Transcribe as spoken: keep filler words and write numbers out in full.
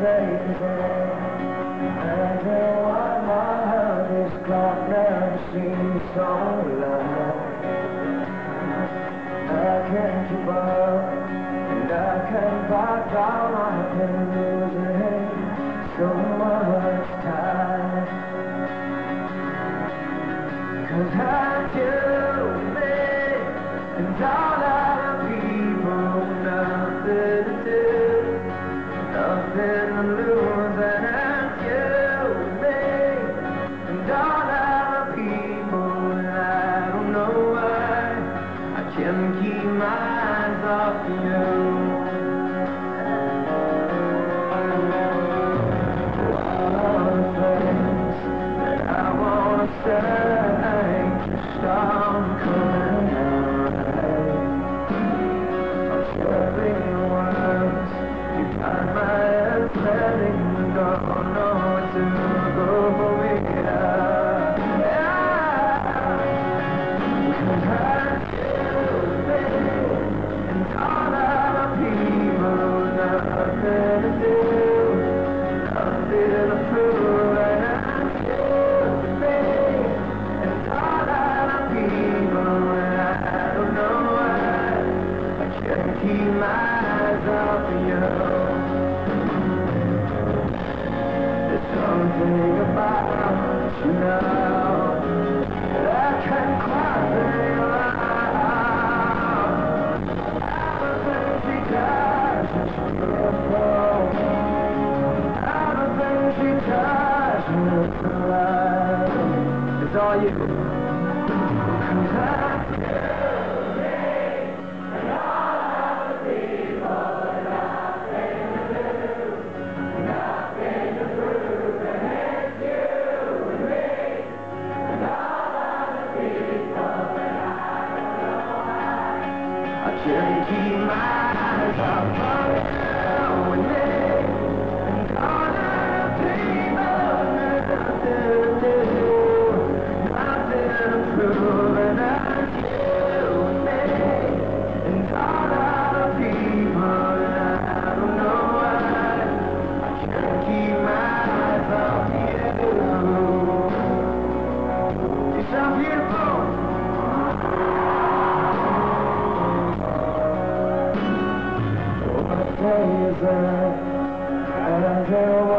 crazy. And then why my heart is clock never seems so alive. I can't keep up, and I can't back down. I've been losing so much time. 'Cause I do me and all other people, nothing to do, nothing to lose, and it's you and me and all other people, and I don't know why I can't keep my eyes off you. All the things that I wanna say just don't come out right. I'm sharing the words, you got my head setting, don't know what to go with. Cause I feel me and all other people, nothing to do, nothing to prove, and I feel me and all other people, and I don't know why I can't keep my eyes off of you. There's something about you now that I can't quite figure out. Everything she does is beautiful. Everything she does is alive. It's all you. 'Cause I feel me and all other people, nothing to do, nothing to prove, and it's you and me and all other people, and I don't know why I can't keep my eyes off of you and me and all other people, nothing to do, nothing to prove, and it's you and me and all other people, and I don't know why I can't keep my eyes off you. You're so beautiful. What day is it? And I